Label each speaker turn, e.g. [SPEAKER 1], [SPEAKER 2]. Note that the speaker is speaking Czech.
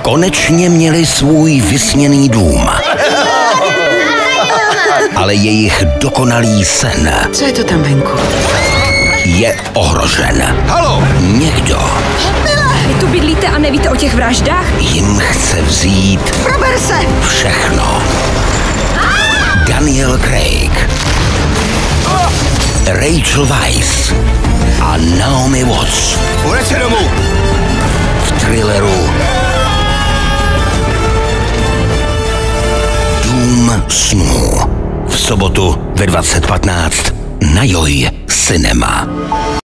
[SPEAKER 1] konečně měli svůj vysněný dům. Ale jejich dokonalý sen
[SPEAKER 2] Co je to tam venku?
[SPEAKER 1] je ohrožen.
[SPEAKER 3] Halo!
[SPEAKER 1] Někdo
[SPEAKER 4] Vy tu bydlíte a nevíte o těch vraždách?
[SPEAKER 1] jim chce vzít
[SPEAKER 2] Prober se!
[SPEAKER 1] všechno. Daniel Craig, Rachel Weisz a Naomi Watts
[SPEAKER 3] Vrať se domů!
[SPEAKER 1] v thrilleru Dům snů. V sobotu ve 20:15 na Joj Cinema.